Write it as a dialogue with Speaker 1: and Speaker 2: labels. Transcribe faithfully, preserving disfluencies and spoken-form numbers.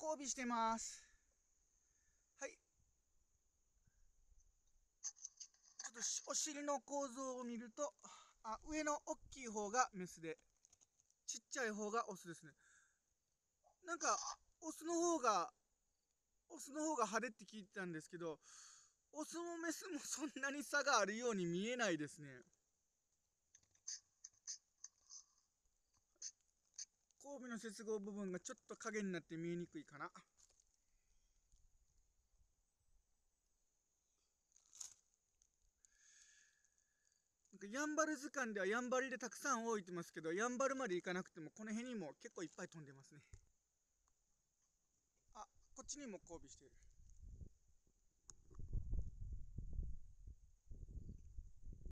Speaker 1: 交尾してます。はい。ちょっとお尻の構造を見ると、あ、上の大きい方がメスで、ちっちゃい方がオスですね。なんか、オスの方が、オスの方が派手って聞いてたんですけど、オスもメスもそんなに差があるように見えないですね。交尾の接合部分がちょっと影になって見えにくいかな。なんかやんばる図鑑ではやんばるでたくさん置いてますけど、やんばるまで行かなくてもこの辺にも結構いっぱい飛んでますね。あ、こっちにも交尾してる。